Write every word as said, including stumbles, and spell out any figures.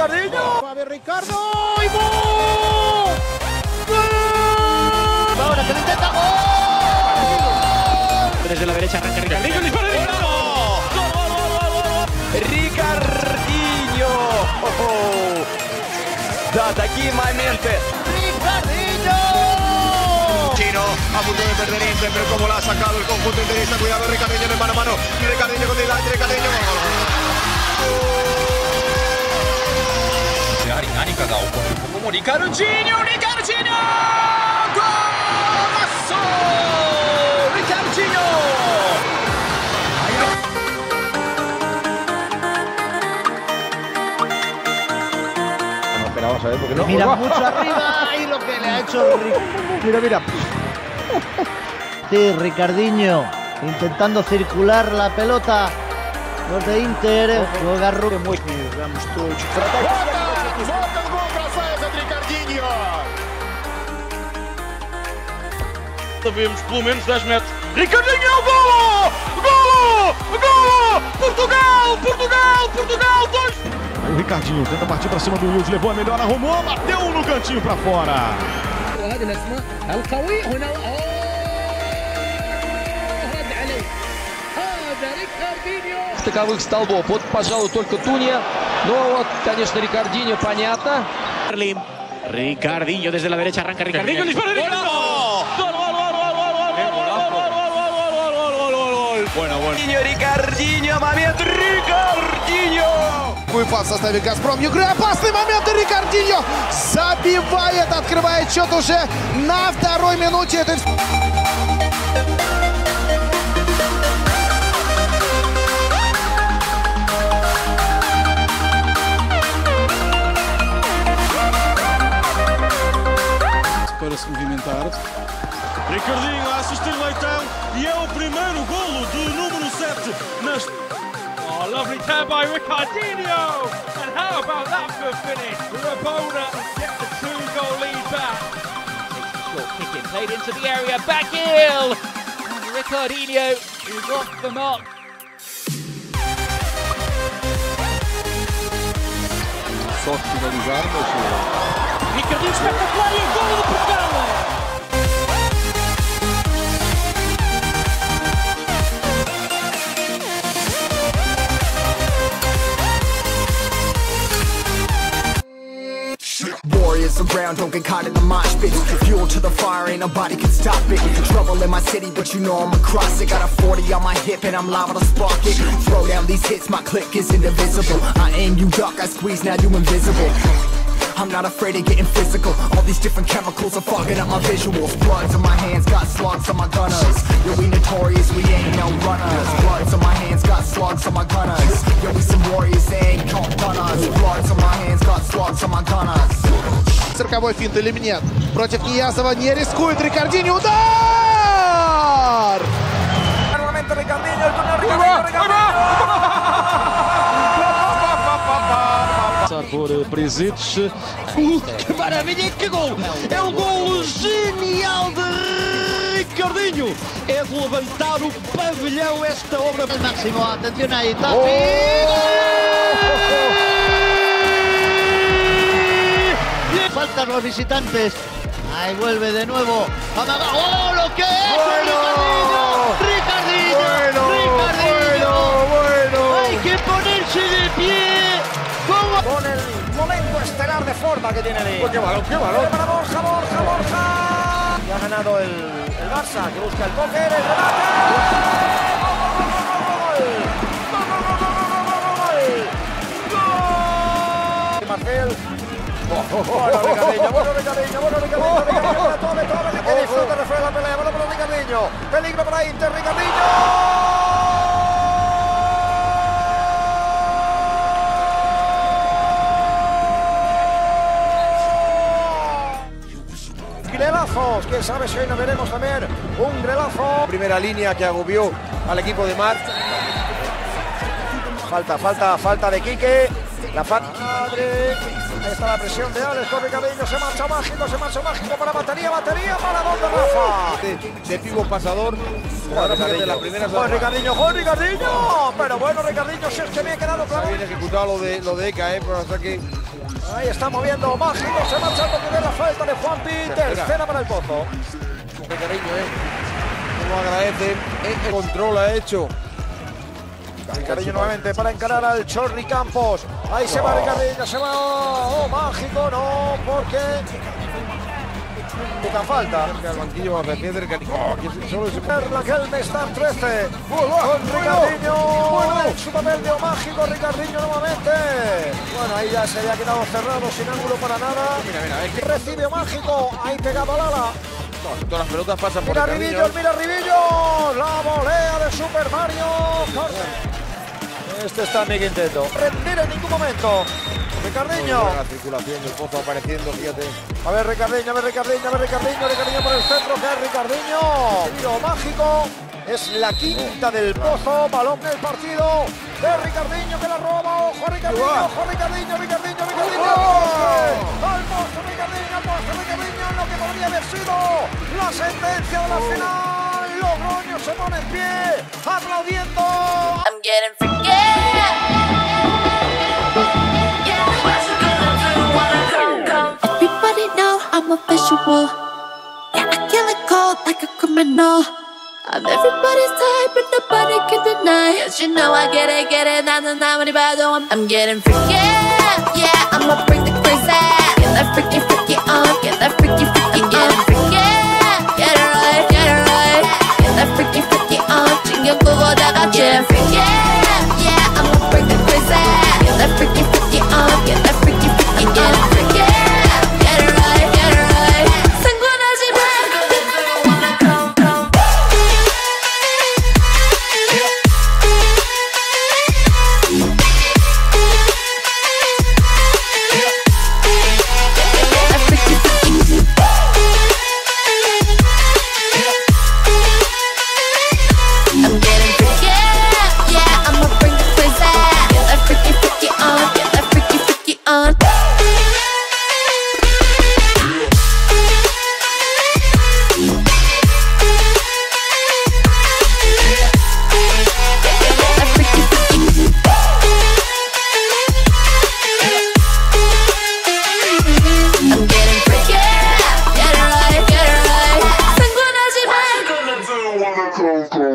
Ricardinho. Va a ver Ricardo y ¡gol! ¡Gol! Ahora que lo intenta, ¡gol! Desde la derecha arranca Ricardinho, el disparo de Ricardinho. Ricardinho! Oh, да, такие моменты. Ricardinho. Chino a punto de perder Inter, pero como la ha sacado el conjunto interista, cuidado Ricardinho en el mano a mano. Ricardinho con delante, Ricardinho. やはり何かが起こる。ここもリカルジーニョ、リカルジーニョ、ゴーラッソー、リカルジーニョ。 Vamos a ver porque no. Mira mucho arriba y lo que le ha hecho Ric... Mira, mira. Sí, Ricardinho intentando circular la pelota. Los de Inter. Juega Rubén. Muy bien. Vamos todos. Sabemos pelo menos dez metros. Ricardinho, golo! Golo! Golo! Portugal! Portugal! Portugal! Dois! Aí o Ricardinho tenta partir para cima do Wilde, levou a melhor, arrumou, bateu no cantinho para fora. Таковых столбов. Вот, пожалуй, только Туния. Но вот, конечно, Рикардиньо, понятно. Ricardinho desde la derecha arranca Ricardinho, el disparo de Ricardinho. Gol, gol, gol, gol, gol, gol, gol, Bueno, bueno. Ricardinho, момент, Рикардиньо! Выпад в составе «Газпром» игры. Опасный момент, и Рикардиньо забивает, открывает счет уже на второй минуте. Это... Para se movimentar. Ricardinho a assistir Leitão e é o primeiro golo do número sete nas... Oh, lovely turn by Ricardinho! And how about that for a finish? Rabona gets the two-goal lead back. Short kick in, played into the area, back heel! And Ricardinho is off the mark. Só finalizar, mas... Ricardinho espetacular e o golo de Portugal! Warriors around, don't get caught in the mosh pit. Fuel to the fire, ain't nobody can stop it. Trouble in my city, but you know I'm across it. Got a forty on my hip and I'm liable to spark it. Throw down these hits, my click is indivisible. I aim, you duck, I squeeze, now you invisible. I'm not afraid of getting physical. All these different chemicals are fogging up my visuals. Bloods on my hands, got slugs on my gunners. Yo, we notorious, we ain't no runners. Bloods on my hands, got slugs on my gunners. Yo, we some warriors, they ain't called gunners. Bloods on my hands, got slugs on my gunners. Цирковой финт или нет? Против Ниязова не рискует Рикардиньо. Удар! Nuevamente Ricardinho, el torneo Ricardinho, Ricardinho! Por Prezic. Que maravilha, que gol! É um gol genial de Ricardinho! É de levantar o pavilhão esta obra. Máximo, atención ahí, está. Oh! Faltan los visitantes. Ahí vuelve de nuevo. Amaga. ¡Oh, lo que es! Bueno, Ricardinho. Bueno, Ricardinho. bueno, bueno. Hay que ponerse de pie. ¿Cómo? Con el momento estelar de forma que tiene el... Pues qué balón, qué balón. Para Borja, Borja, Borja. Y ha ganado el, el Barça, que busca el póker, el remate. ¡Gol! Marcel. Bueno, Ricardinho, bueno, Ricardinho, bueno, Ricardinho, Ricardinho, tome, tome, que disfruta de la pelea, bueno, pero Ricardinho, peligro para Inter, Ricardinho. Grilazos, quién sabe si hoy nos veremos también un grelazo. Primera línea que agobió al equipo de Mar. Falta, falta, falta de Quique. La falta. Madre. Ahí está la presión de Alex con Ricardinho. Se marcha mágico, se marcha mágico para batería, batería para donde Rafa. De, de pivo pasador. Bueno, Ricardinho. La primera Juan Ricardinho, Juan Ricardinho. Pero bueno, Ricardinho, si es que me he quedado claro. Bien ejecutado lo de, lo de Eka, eh, pero hasta que Ahí está moviendo Mágico, se marcha porque de la falta de Juanpi, tercera para el Pozo. Qué cariño, ¿eh? Cómo agradece, eh, el control ha hecho. Ricardinho nuevamente para encarar al Chorri Campos. Ahí se va Ricardinho, se va. Oh, Mágico, no, porque poca falta. Al banquillo va a de Ricardinho. Oh, que solo se la que el Mestar trece. Con Ricardinho. Bueno, su papel de Mágico, Ricardinho nuevamente. Bueno, ahí ya se había quedado cerrado sin ángulo para nada. Mira, mira, es que recibe Mágico. Ahí pegado al ala. No, todas las pelotas pasan por mira Ricardinho. Ribillo, mira Ribillo. La volea de Super Mario. Este está Miguel intento. Rendir en ningún momento. Ricardinho. La circulación del Pozo apareciendo, fíjate. A ver Ricardinho, a ver Ricardinho, a ver Ricardinho, Ricardinho por el centro, que es Ricardinho. Tiro mágico. Es la quinta del Pozo. Balón del partido de Ricardinho que la roba. Ojo Ricardinho, ojo Ricardinho, Ricardinho, Ricardinho. Al Pozo, Ricardinho, al Pozo, Ricardinho. Lo que podría haber sido la sentencia de la final. Logroño se pone en pie, aplaudiendo. I'm getting forget. Everybody know I'm a visual. Yeah, I kill it cold like a criminal. I'm everybody's type, but nobody can deny. Cause you know I get it, get it, not anybody but I'm, I'm getting freaky. Yeah, I'ma bring the crazy. Get that freaky, freaky on. Get that freaky, freaky on. Get freaky. Get it right, get it right. Get that freaky, freaky on. Jingle Google, that got you freaky. Yeah, I'ma bring the crazy. Get that freaky, freaky on. Get that freaky, freaky on. Get freaky. Get it right, get it right. 상관하지 마. Cold, cold.